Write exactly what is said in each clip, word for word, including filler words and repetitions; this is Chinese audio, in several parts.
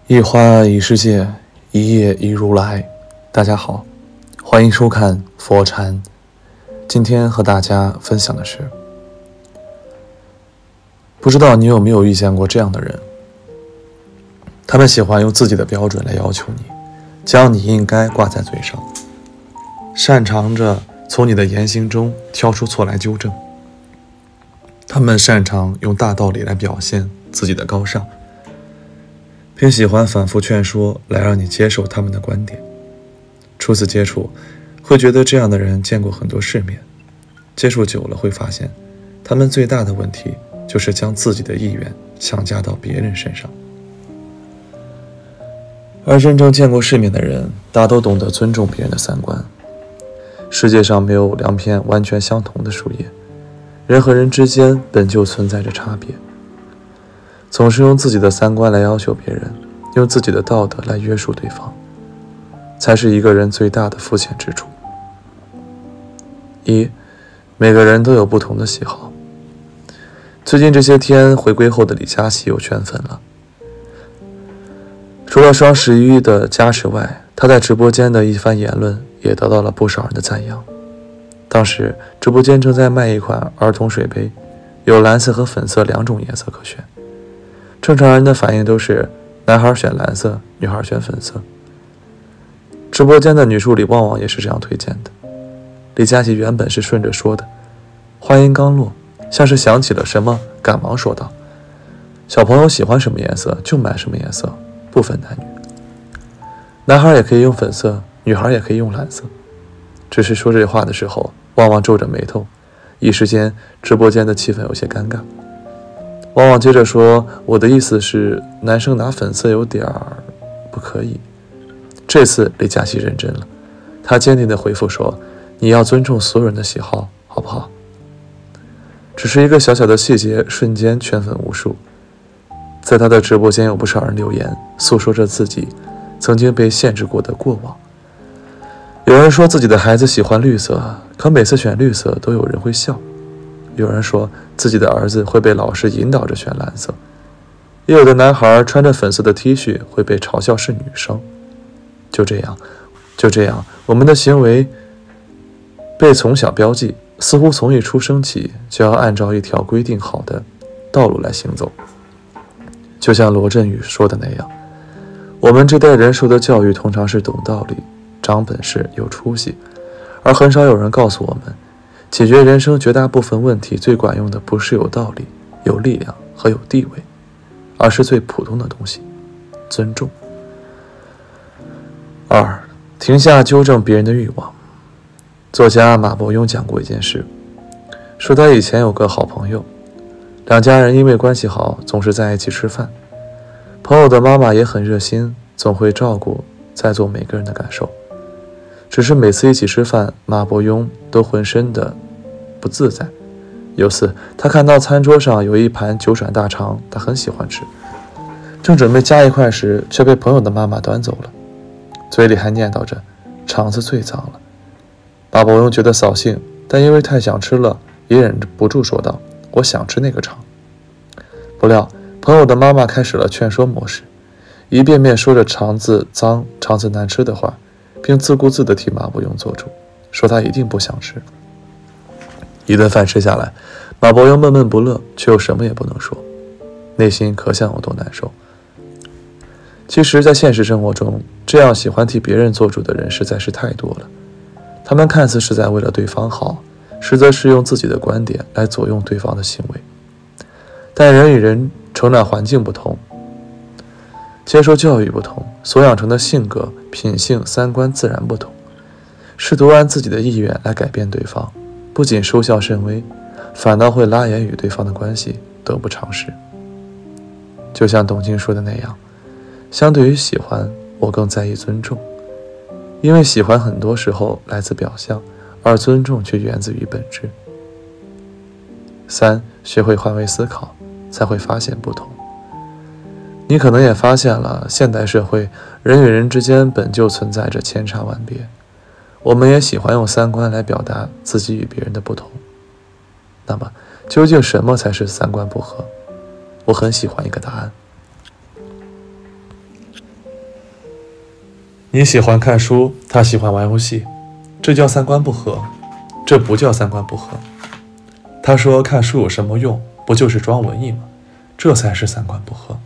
一花一世界，一叶一如来。大家好，欢迎收看佛禅。今天和大家分享的是，不知道你有没有遇见过这样的人，他们喜欢用自己的标准来要求你，将你应该挂在嘴上，擅长着从你的言行中挑出错来纠正。他们擅长用大道理来表现自己的高尚，并喜欢反复劝说来让你接受他们的观点。初次接触会觉得这样的人见过很多世面，接触久了会发现他们最大的问题就是将自己的意愿强加到别人身上。而真正见过世面的人大都懂得尊重别人的三观。世界上没有两片完全相同的树叶，人和人之间本就存在着差别。总是用自己的三观来要求别人，用自己的道德来约束对方，才是一个人最大的肤浅之处。一，每个人都有不同的喜好。最近这些天回归后的李佳琦又圈粉了。除了双十一的加持外，他在直播间的一番言论也得到了不少人的赞扬。当时直播间正在卖一款儿童水杯，有蓝色和粉色两种颜色可选。正常人的反应都是男孩选蓝色，女孩选粉色。直播间的女助理旺旺也是这样推荐的。李佳琦原本是顺着说的，话音刚落，像是想起了什么，赶忙说道：小朋友喜欢什么颜色就买什么颜色，不分男女。男孩也可以用粉色，女孩也可以用蓝色。只是说这话的时候，旺旺皱着眉头，一时间直播间的气氛有些尴尬。旺旺接着说，我的意思是男生拿粉色有点儿不可以。这次李佳琦认真了，他坚定地回复说，你要尊重所有人的喜好，好不好？只是一个小小的细节，瞬间圈粉无数。在他的直播间有不少人留言，诉说着自己曾经被限制过的过往。有人说自己的孩子喜欢绿色，可每次选绿色都有人会笑。有人说自己的儿子会被老师引导着选蓝色，也有的男孩穿着粉色的 T 恤会被嘲笑是女生。就这样就这样我们的行为被从小标记，似乎从一出生起就要按照一条规定好的道路来行走。就像罗振宇说的那样，我们这代人受的教育通常是懂道理、长本事、有出息，而很少有人告诉我们，解决人生绝大部分问题最管用的不是有道理、有力量和有地位，而是最普通的东西，尊重。二，停下纠正别人的欲望。作家马伯庸讲过一件事，说他以前有个好朋友，两家人因为关系好，总是在一起吃饭。朋友的妈妈也很热心，总会照顾在座每个人的感受。只是每次一起吃饭，马伯庸都浑身的不自在。有次他看到餐桌上有一盘九转大肠，他很喜欢吃，正准备夹一块时，却被朋友的妈妈端走了，嘴里还念叨着肠子最脏了。马伯庸觉得扫兴，但因为太想吃了，也忍不住说道，我想吃那个肠。不料朋友的妈妈开始了劝说模式，一遍遍说着肠子脏、肠子难吃的话，并自顾自地替马伯庸做主，说他一定不想吃。一顿饭吃下来，马伯庸闷闷不乐，却又什么也不能说，内心可想有多难受。其实在现实生活中，这样喜欢替别人做主的人实在是太多了。他们看似是在为了对方好，实则是用自己的观点来左右对方的行为。但人与人成长环境不同，接受教育不同，所养成的性格、品性、三观自然不同。试图按自己的意愿来改变对方，不仅收效甚微，反倒会拉远与对方的关系，得不偿失。就像董卿说的那样，相对于喜欢，我更在意尊重，因为喜欢很多时候来自表象，而尊重却源自于本质。三，学会换位思考，才会发现不同。你可能也发现了，现代社会人与人之间本就存在着千差万别，我们也喜欢用三观来表达自己与别人的不同。那么究竟什么才是三观不合？我很喜欢一个答案， 你喜欢看书，他喜欢玩游戏，这叫三观不合，这不叫三观不合。他说看书有什么用，不就是装文艺吗？这才是三观不合。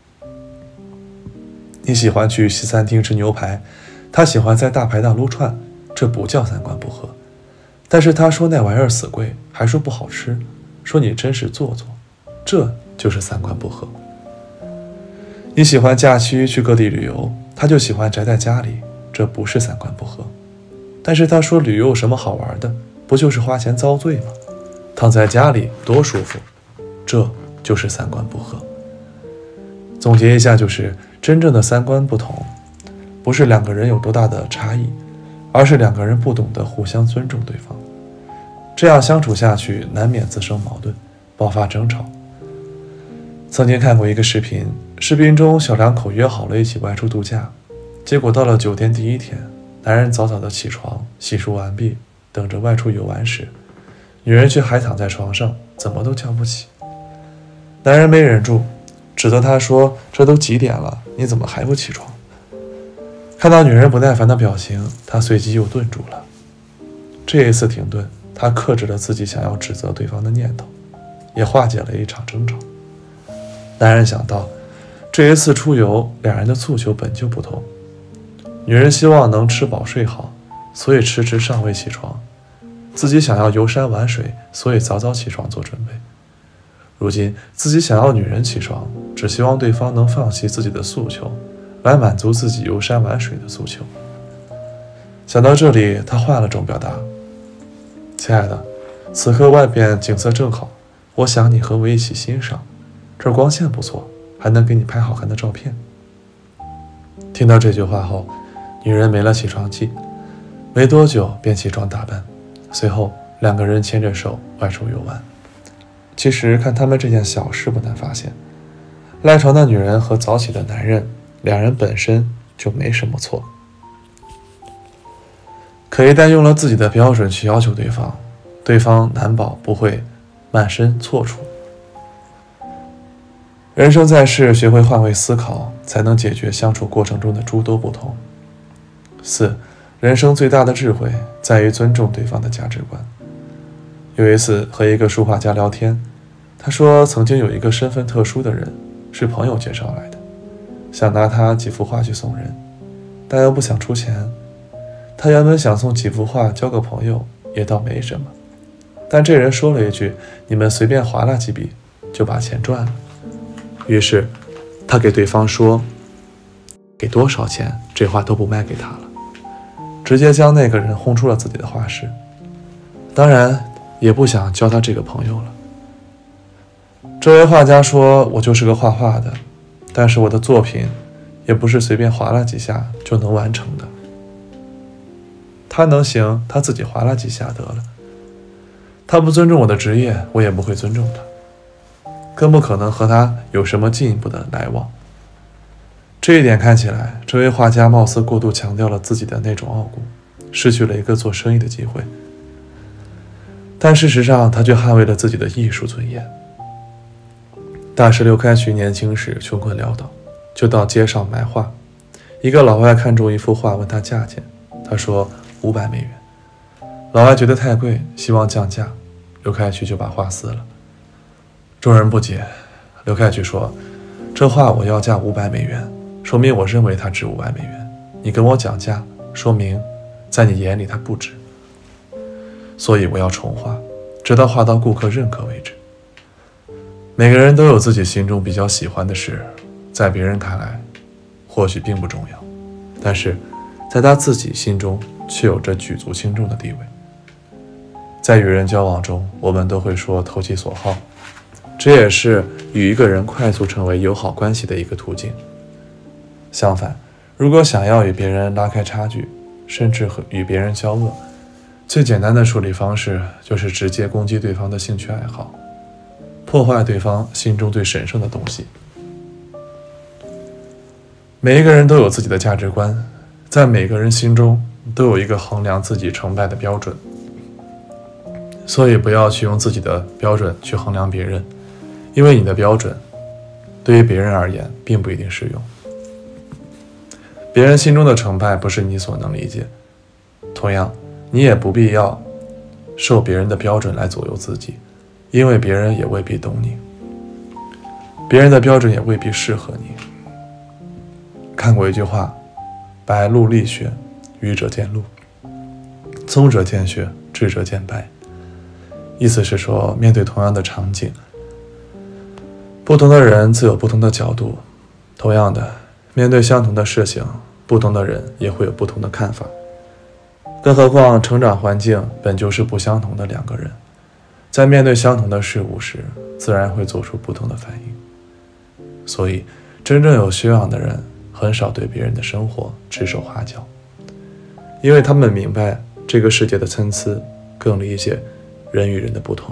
你喜欢去西餐厅吃牛排，他喜欢在大排档撸串，这不叫三观不合。但是他说那玩意儿死贵，还说不好吃，说你真是做作，这就是三观不合。你喜欢假期去各地旅游，他就喜欢宅在家里，这不是三观不合。但是他说旅游有什么好玩的，不就是花钱遭罪吗？躺在家里多舒服，这就是三观不合。总结一下，就是真正的三观不同，不是两个人有多大的差异，而是两个人不懂得互相尊重对方，这样相处下去难免滋生矛盾，爆发争吵。曾经看过一个视频，视频中小两口约好了一起外出度假，结果到了酒店第一天，男人早早的起床，洗漱完毕，等着外出游玩时，女人却还躺在床上，怎么都叫不起。男人没忍住，指责她说：“这都几点了，你怎么还不起床？”看到女人不耐烦的表情，他随即又顿住了。这一次停顿，他克制了自己想要指责对方的念头，也化解了一场争吵。男人想到，这一次出游，两人的诉求本就不同。女人希望能吃饱睡好，所以迟迟尚未起床；自己想要游山玩水，所以早早起床做准备。如今自己想要女人起床，只希望对方能放弃自己的诉求，来满足自己游山玩水的诉求。想到这里，他换了种表达：“亲爱的，此刻外边景色正好，我想你和我一起欣赏，这光线不错，还能给你拍好看的照片。”听到这句话后，女人没了起床气，没多久便起床打扮，随后两个人牵着手外出游玩。其实看他们这件小事不难发现，赖床的女人和早起的男人，两人本身就没什么错。可一旦用了自己的标准去要求对方，对方难保不会满身错处。人生在世，学会换位思考，才能解决相处过程中的诸多不同。四，人生最大的智慧在于尊重对方的价值观。有一次和一个书画家聊天，他说曾经有一个身份特殊的人是朋友介绍来的，想拿他几幅画去送人，但又不想出钱。他原本想送几幅画交个朋友，也倒没什么，但这人说了一句：“你们随便划拉几笔，就把钱赚了。”于是他给对方说：“给多少钱，这画都不卖给他了。”直接将那个人轰出了自己的画室，当然也不想交他这个朋友了。这位画家说：“我就是个画画的，但是我的作品也不是随便划拉几下就能完成的。他能行，他自己划拉几下得了。他不尊重我的职业，我也不会尊重他，更不可能和他有什么进一步的来往。”这一点看起来，这位画家貌似过度强调了自己的那种傲骨，失去了一个做生意的机会。但事实上，他却捍卫了自己的艺术尊严。大师刘开渠年轻时穷困潦倒，就到街上买画。一个老外看中一幅画，问他价钱，他说五百美元。老外觉得太贵，希望降价，刘开渠就把画撕了。众人不解，刘开渠说：“这画我要价五百美元，说明我认为它值五百美元。你跟我讲价，说明在你眼里它不值。所以我要重画，直到画到顾客认可为止。”每个人都有自己心中比较喜欢的事，在别人看来或许并不重要，但是在他自己心中却有着举足轻重的地位。在与人交往中，我们都会说投其所好，这也是与一个人快速成为友好关系的一个途径。相反，如果想要与别人拉开差距，甚至和与别人交恶，最简单的处理方式就是直接攻击对方的兴趣爱好，破坏对方心中最神圣的东西。每一个人都有自己的价值观，在每个人心中都有一个衡量自己成败的标准，所以不要去用自己的标准去衡量别人，因为你的标准对于别人而言并不一定适用。 别人心中的成败不是你所能理解，同样，你也不必要受别人的标准来左右自己，因为别人也未必懂你，别人的标准也未必适合你。看过一句话，白露立雪，愚者见路，聪者见雪，智者见白。意思是说，面对同样的场景，不同的人自有不同的角度，同样的，面对相同的事情，不同的人也会有不同的看法。更何况成长环境本就是不相同的两个人，在面对相同的事物时，自然会做出不同的反应。所以真正有修养的人很少对别人的生活指手画脚，因为他们明白这个世界的参差，更理解人与人的不同。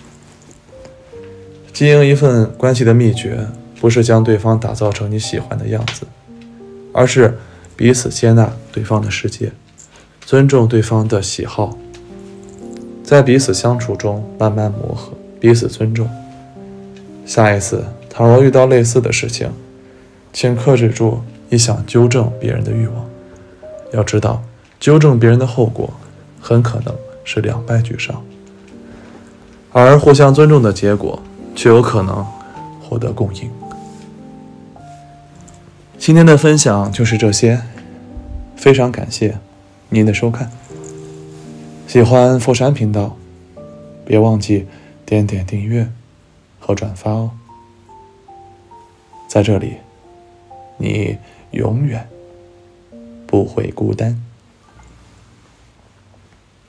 经营一份关系的秘诀，不是将对方打造成你喜欢的样子，而是彼此接纳对方的世界，尊重对方的喜好，在彼此相处中慢慢磨合，彼此尊重。下一次倘若遇到类似的事情，请克制住你想纠正别人的欲望。要知道，纠正别人的后果很可能是两败俱伤，而互相尊重的结果却有可能获得共赢。今天的分享就是这些，非常感谢您的收看。喜欢佛山频道，别忘记点点订阅和转发哦。在这里，你永远不会孤单。